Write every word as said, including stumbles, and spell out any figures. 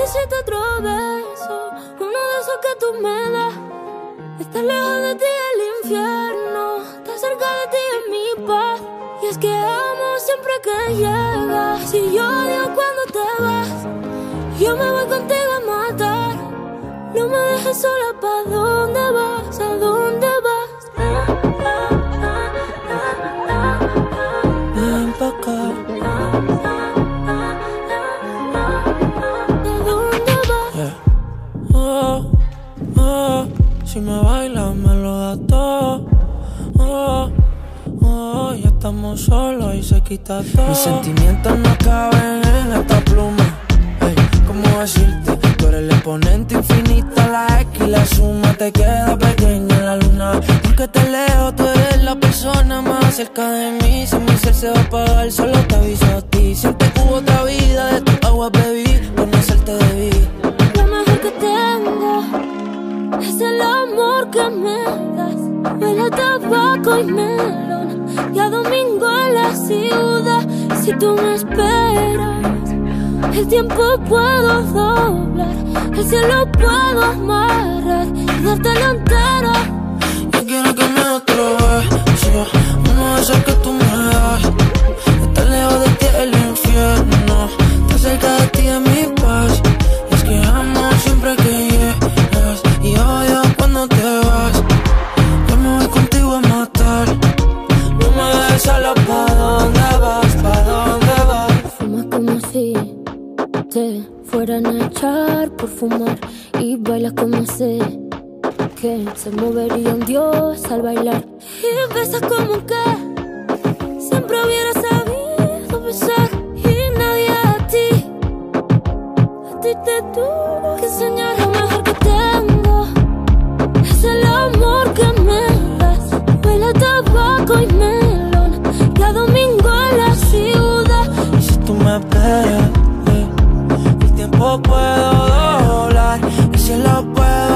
necesito otro beso, uno de esos que tú me das. Estar lejos de ti es el infierno, estar cerca de ti es mi paz. Y es que amo siempre que llegas, y yo odio cuando te vas. Yo me voy contigo a matar, no me dejes sola. ¿Pa' dónde vas? ¿A dónde vas? Ven pa' acá. ¿A dónde vas? Yeah. Oh, oh, si me bailas me lo das todo. Oh, oh, ya estamos solos y se quita todo. Mis sentimientos no caben en esta pluma. Hey, ¿cómo decirte? Tú eres el exponente infinito, la X y la suma te queda pequeña en la luna. Porque te leo, tú eres la persona más cerca de mí. Si mi ser se va a apagar, solo te aviso a ti. Siempre que hubo otra vida, de tu agua bebí, conocerte debí. Lo mejor que tengo es el amor que me das. Huele a tabaco y melón, y a domingo en la ciudad. Si tú me esperas, el tiempo puedo doblar, el cielo puedo amarrar y dártelo entero. Yo quiero que me otro beso, uno de esos que tú me das. Estar lejos de ti es el infierno, estar cerca de ti es mi paz. Y es que amo siempre que llegas, y odio cuando te vas. Yo me voy contigo a matar, no me dejes solo. ¿Pa' dónde vas? ¿Pa' dónde vas? Fumas como si te fueran a echar por fumar, y bailas como sé que se movería un dios al bailar. Y besas como que siempre hubiera sabido besar, y nadie a ti, a ti te tuvo que enseñar. Lo mejor que tengo es el amor que me das. Huele a tabaco y melón, y a domingo en la ciudad. Y si tú me esperas, eh, el tiempo puedo doblar, y si lo puedo